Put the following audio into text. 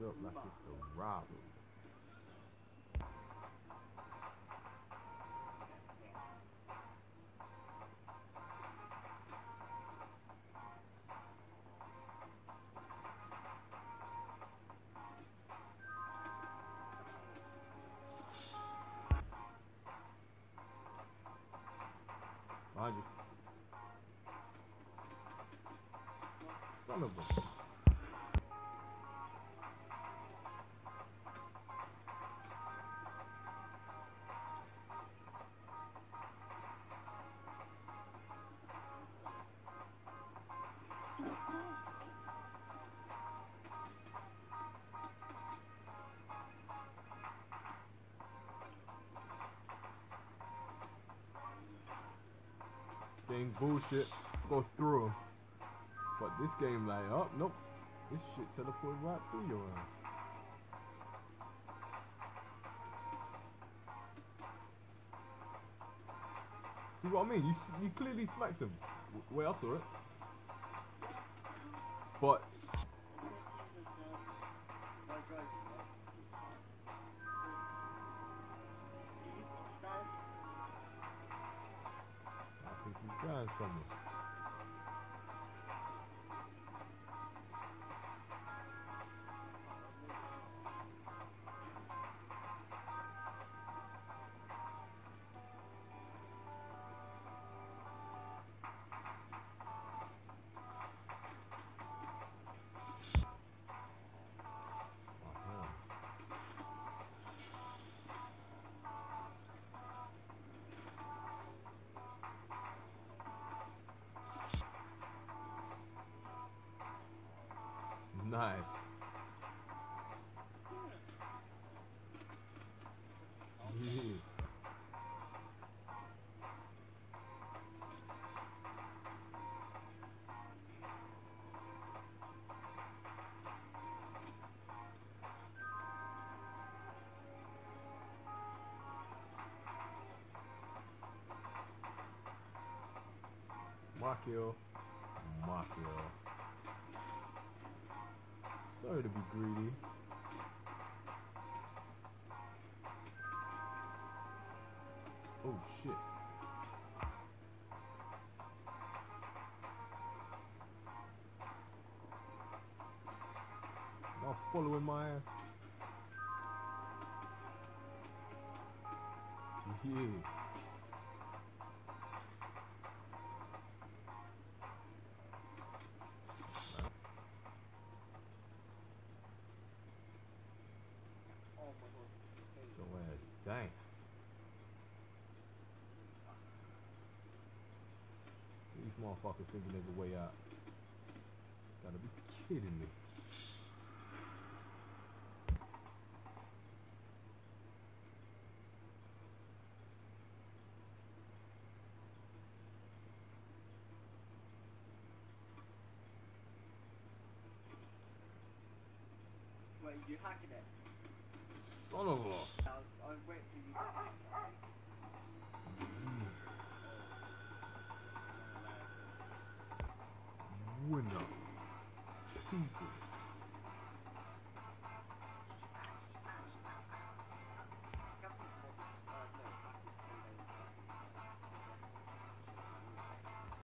up like it's a robbery. Behind you. Son of a... Game bullshit, go through 'em. But this game like, oh nope, this shit teleported right through your ass. See what I mean? You clearly smacked him. Way up to it. But I think he's going somewhere. Nice. Yeah. Makio. Sorry to be greedy. Oh shit. Not following my ass. Yeah. Dang. These motherfuckers thinking there's a way out. Gotta be kidding me. Wait, you hacking it? Son of a... I was waiting for you to hack Winner. People.